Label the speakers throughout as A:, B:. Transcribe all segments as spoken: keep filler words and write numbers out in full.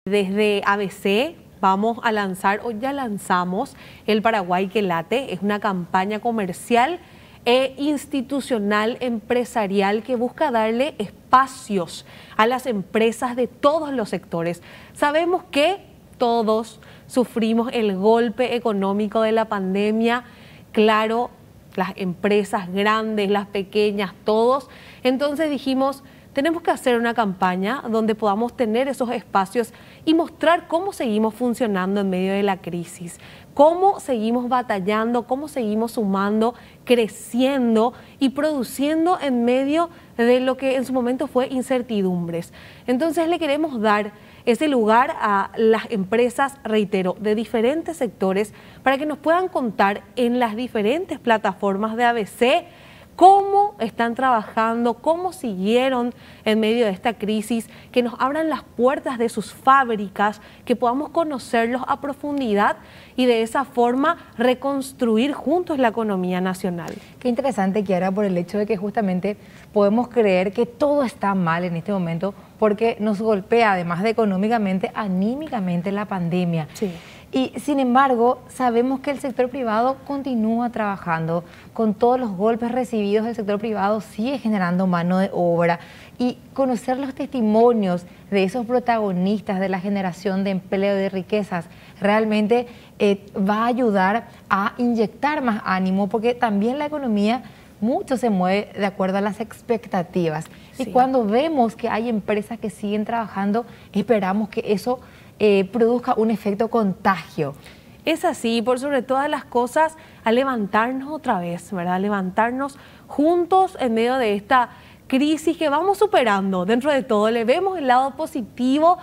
A: Desde A B C vamos a lanzar, o ya lanzamos, el Paraguay que late. Es una campaña comercial e institucional empresarial que busca darle espacios a las empresas de todos los sectores. Sabemos que todos sufrimos el golpe económico de la pandemia, claro, las empresas grandes, las pequeñas, todos. Entonces dijimos, tenemos que hacer una campaña donde podamos tener esos espacios y mostrar cómo seguimos funcionando en medio de la crisis, cómo seguimos batallando, cómo seguimos sumando, creciendo y produciendo en medio de lo que en su momento fue incertidumbres. Entonces le queremos dar ese lugar a las empresas, reitero, de diferentes sectores para que nos puedan contar en las diferentes plataformas de A B C cómo están trabajando, cómo siguieron en medio de esta crisis, que nos abran las puertas de sus fábricas, que podamos conocerlos a profundidad y de esa forma reconstruir juntos la economía nacional.
B: Qué interesante, Kiara, por el hecho de que justamente podemos creer que todo está mal en este momento porque nos golpea, además de económicamente, anímicamente la pandemia.
A: Sí.
B: Y sin embargo, sabemos que el sector privado continúa trabajando. Con todos los golpes recibidos, el sector privado sigue generando mano de obra. Y conocer los testimonios de esos protagonistas de la generación de empleo y de riquezas realmente eh, va a ayudar a inyectar más ánimo, porque también la economía mucho se mueve de acuerdo a las expectativas. Sí. Y cuando vemos que hay empresas que siguen trabajando, esperamos que eso Eh, produzca un efecto contagio.
A: Es así, por sobre todas las cosas, a levantarnos otra vez, ¿verdad? Levantarnos juntos en medio de esta crisis que vamos superando. Dentro de todo, le vemos el lado positivo,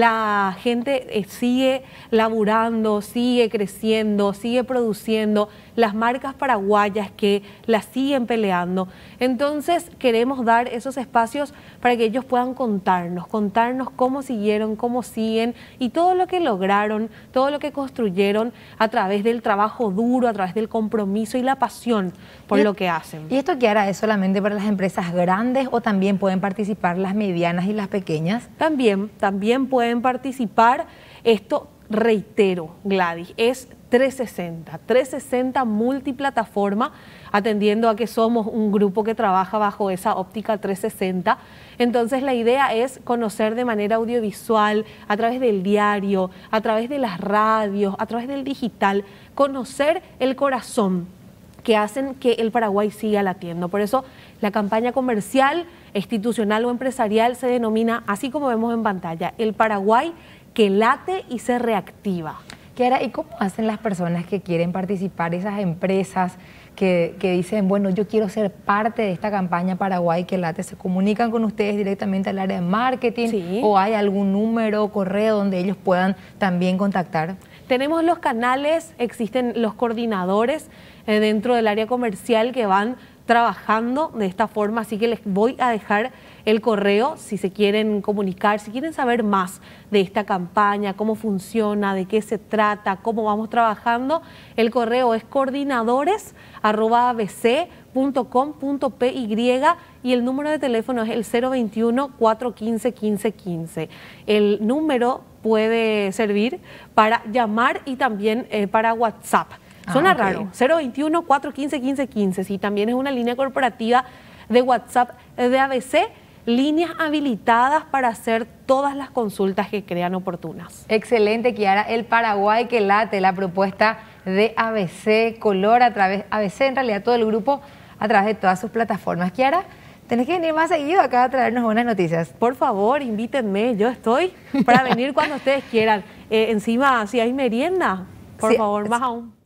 A: la gente eh, sigue laburando, sigue creciendo, sigue produciendo, las marcas paraguayas que las siguen peleando. Entonces queremos dar esos espacios para que ellos puedan contarnos, contarnos cómo siguieron, cómo siguen y todo lo que lograron, todo lo que construyeron a través del trabajo duro, a través del compromiso y la pasión por lo que hacen.
B: ¿Y esto, Kiara, es solamente para las empresas grandes o también pueden participar las medianas y las pequeñas?
A: También, también pueden participar. Esto, reitero, Gladys, es trescientos sesenta, trescientos sesenta multiplataforma, atendiendo a que somos un grupo que trabaja bajo esa óptica trescientos sesenta. Entonces la idea es conocer de manera audiovisual, a través del diario, a través de las radios, a través del digital, conocer el corazón que hacen que el Paraguay siga latiendo. Por eso la campaña comercial, institucional o empresarial se denomina, así como vemos en pantalla, el Paraguay que late y se reactiva.
B: Kiara, ¿y cómo hacen las personas que quieren participar, esas empresas que, que dicen, bueno, yo quiero ser parte de esta campaña Paraguay que late? ¿Se comunican con ustedes directamente al área de marketing?
A: Sí.
B: ¿O hay algún número, correo donde ellos puedan también contactar?
A: Tenemos los canales, existen los coordinadores eh, dentro del área comercial que van trabajando de esta forma, así que les voy a dejar el correo si se quieren comunicar, si quieren saber más de esta campaña, cómo funciona, de qué se trata, cómo vamos trabajando. El correo es coordinadores arroba a b c punto com punto p y y el número de teléfono es el cero veintiuno, cuatrocientos quince, quince quince. El número puede servir para llamar y también eh, para WhatsApp. Suena ah, okay. raro, cero veintiuno, cuatrocientos quince, quince quince, sí, también es una línea corporativa de WhatsApp de A B C, líneas habilitadas para hacer todas las consultas que crean oportunas.
B: Excelente, Kiara, el Paraguay que late, la propuesta de A B C Color a través, A B C en realidad todo el grupo a través de todas sus plataformas. Kiara, tenés que venir más seguido acá a traernos buenas noticias.
A: Por favor, invítenme, yo estoy para venir cuando ustedes quieran. Eh, encima, si hay merienda, por sí, favor, más aún.